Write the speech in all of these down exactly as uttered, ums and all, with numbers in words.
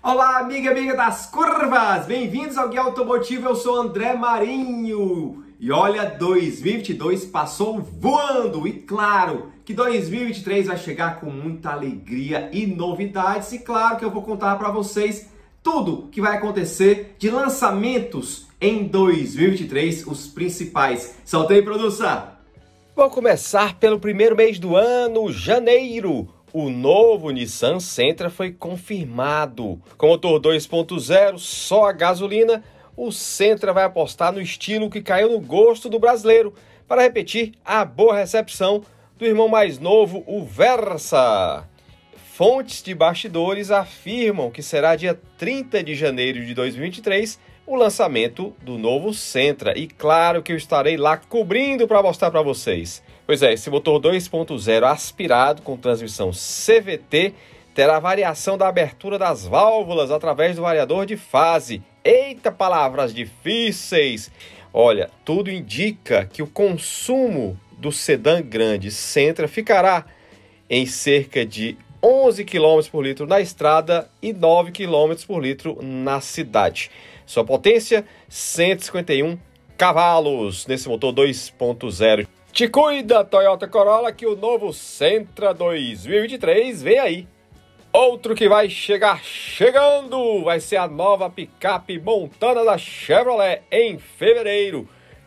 Olá, amiga e amiga das curvas! Bem-vindos ao Guia Automotivo, eu sou André Marinho. E olha, dois mil e vinte e dois passou voando e claro que dois mil e vinte e três vai chegar com muita alegria e novidades. E claro que eu vou contar para vocês tudo que vai acontecer de lançamentos em dois mil e vinte e três, os principais. Solta aí, produção! Vou começar pelo primeiro mês do ano, janeiro. O novo Nissan Sentra foi confirmado. Com motor dois ponto zero, só a gasolina, o Sentra vai apostar no estilo que caiu no gosto do brasileiro, para repetir a boa recepção do irmão mais novo, o Versa. Fontes de bastidores afirmam que será dia trinta de janeiro de dois mil e vinte e três o lançamento do novo Sentra. E claro que eu estarei lá cobrindo para mostrar para vocês. Pois é, esse motor dois ponto zero aspirado com transmissão C V T terá variação da abertura das válvulas através do variador de fase. Eita, palavras difíceis! Olha, tudo indica que o consumo do sedã grande Sentra ficará em cerca de onze quilômetros por litro na estrada e nove quilômetros por litro na cidade. Sua potência, cento e cinquenta e um cavalos nesse motor dois ponto zero. Te cuida, Toyota Corolla, que o novo Sentra dois mil e vinte e três vem aí. Outro que vai chegar chegando vai ser a nova picape Montana da Chevrolet em fevereiro.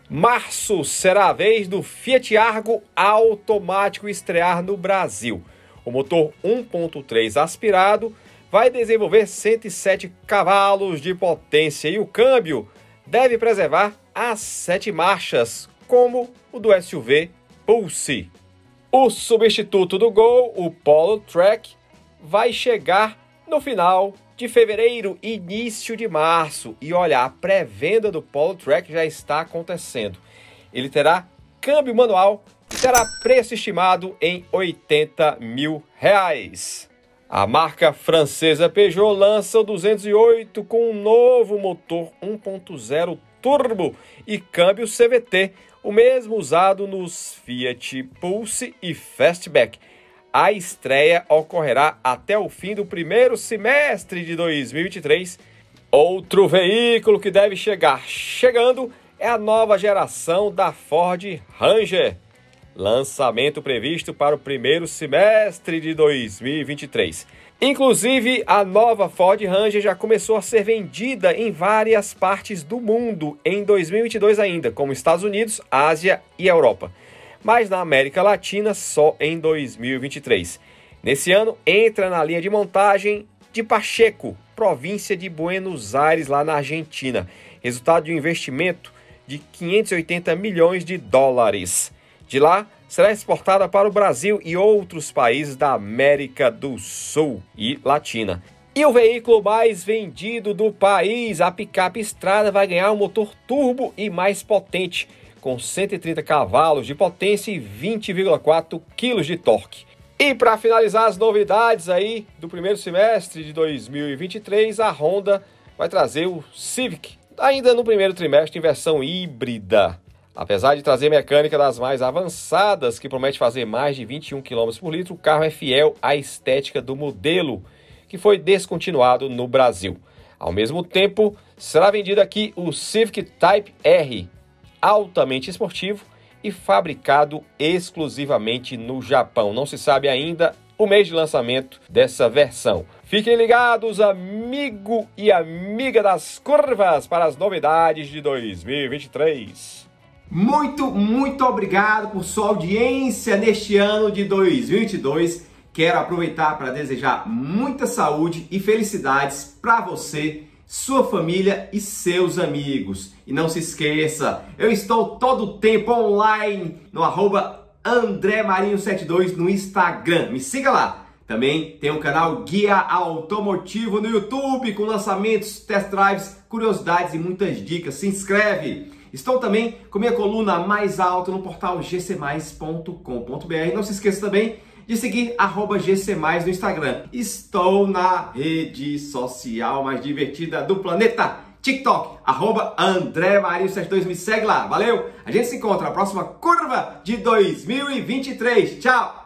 Março será a vez do Fiat Argo automático estrear no Brasil. O motor um ponto três aspirado vai desenvolver cento e sete cavalos de potência e o câmbio deve preservar as sete marchas, como o do S U V Pulse. O substituto do Gol, o Polo Track, vai chegar no final de fevereiro, início de março. E olha, a pré-venda do Polo Track já está acontecendo. Ele terá câmbio manual e terá preço estimado em oitenta mil reais. A marca francesa Peugeot lança o duzentos e oito com um novo motor um ponto zero turbo e câmbio C V T, o mesmo usado nos Fiat Pulse e Fastback. A estreia ocorrerá até o fim do primeiro semestre de dois mil e vinte e três. Outro veículo que deve chegar chegando é a nova geração da Ford Ranger. Lançamento previsto para o primeiro semestre de dois mil e vinte e três. Inclusive, a nova Ford Ranger já começou a ser vendida em várias partes do mundo em dois mil e vinte e dois ainda, como Estados Unidos, Ásia e Europa. Mas na América Latina só em dois mil e vinte e três. Nesse ano, entra na linha de montagem de Pacheco, província de Buenos Aires, lá na Argentina. Resultado de um investimento de quinhentos e oitenta milhões de dólares. De lá, será exportada para o Brasil e outros países da América do Sul e Latina. E o veículo mais vendido do país, a picape Estrada, vai ganhar um motor turbo e mais potente, com cento e trinta cavalos de potência e vinte vírgula quatro quilos de torque. E para finalizar as novidades aí do primeiro semestre de dois mil e vinte e três, a Honda vai trazer o Civic, ainda no primeiro trimestre, em versão híbrida. Apesar de trazer mecânica das mais avançadas, que promete fazer mais de vinte e um quilômetros por litro, o carro é fiel à estética do modelo, que foi descontinuado no Brasil. Ao mesmo tempo, será vendido aqui o Civic Type R, altamente esportivo e fabricado exclusivamente no Japão. Não se sabe ainda o mês de lançamento dessa versão. Fiquem ligados, amigo e amiga das curvas, para as novidades de dois mil e vinte e três. Muito, muito obrigado por sua audiência neste ano de dois mil e vinte e dois. Quero aproveitar para desejar muita saúde e felicidades para você, sua família e seus amigos. E não se esqueça, eu estou todo o tempo online no arroba André Marinho setenta e dois no Instagram. Me siga lá. Também tem um canal Guia Automotivo no YouTube com lançamentos, test drives, curiosidades e muitas dicas. Se inscreve! Estou também com minha coluna mais alta no portal g c mais ponto com ponto b r. Não se esqueça também de seguir arroba G C mais no Instagram. Estou na rede social mais divertida do planeta, TikTok, arroba André Marinho setenta e dois. Me segue lá, valeu? A gente se encontra na próxima curva de dois mil e vinte e três. Tchau!